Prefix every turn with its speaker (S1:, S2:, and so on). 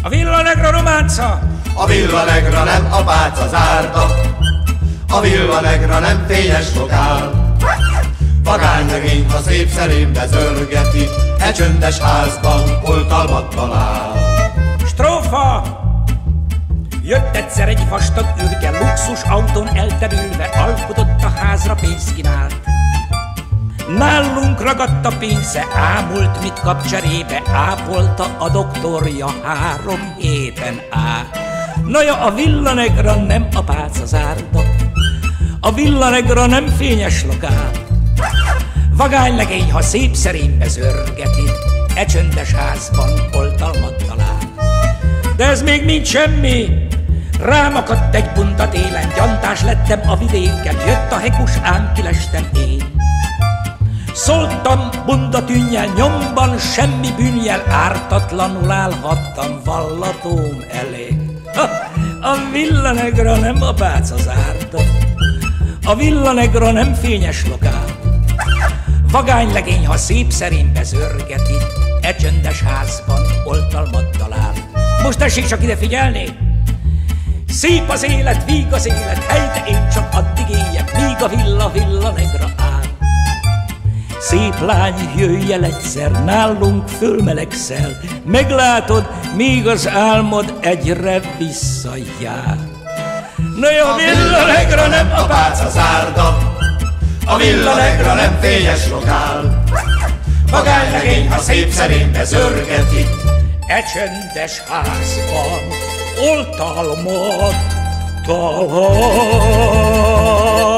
S1: A Villa Negra románca!
S2: A Villa Negra nem a pálca zárda, a Villa Negra nem fényes lokál. Vagánylegény, ha szép szerén bezörgeti, e csöndes házban oltalmat talál.
S1: Strófa! Jött egyszer egy vastag ürge, luxus autón elterülve, alkudott a házra, pénzt kínált. Nálunk ragadt a pénze, ámult, mit kap cserébe, ápolta a doktorja 3 héten át. Naja, a Villa Negra nem a pálca zárda, a Villa Negra nem fényes lokál. Vagánylegény, ha szép szerénybe zörgeti, e csöndes házban oltalmat talál. De ez még nincs semmi, rám akadt egy bunda télen, gyantás lettem a vidéken, jött a hekus, ám kilestem én. Szóltam bunda tűnnyel, nyomban semmi bűnjel, ártatlanul állhattam vallatóm elé. A Villa Negra nem a pálca zárda, a Villa Negra nem fényes lokál. Vagánylegény, ha szép szerénybe zörgeti, e csöndes házban oltalmat talál. Most tessék csak ide figyelni! Szép az élet, víg az élet, helyte én csak addig éljek, míg a Villa Negra áll. Szép lány, jöjj el egyszer, nálunk fölmelegszel, meglátod, míg az álmod egyre visszajár. Na jó,
S2: a Villa Negra nem a pálca zárda, a Villa Negra nem fényes lokál. Vagánylegény, ha szép szerénybe zörgeti,
S1: e csöndes házban oltalmat talál.